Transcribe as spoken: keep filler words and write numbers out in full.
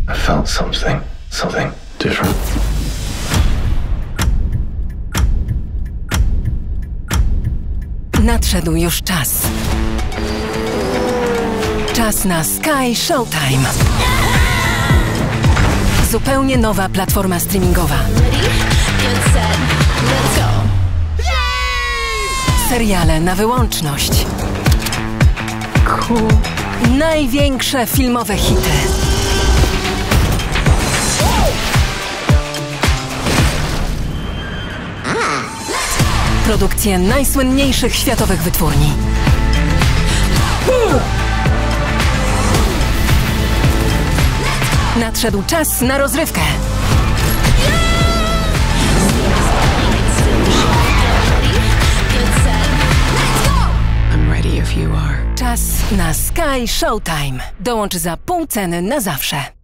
I felt something, something different. Nadszedł już czas. Czas na Sky Showtime. Zupełnie nowa platforma streamingowa. Seriale na wyłączność. Cool. Największe filmowe hity. Produkcje najsłynniejszych światowych wytwórni. Nadszedł czas na rozrywkę. I'm ready if you are. Czas na Sky Showtime. Dołącz za pół ceny na zawsze.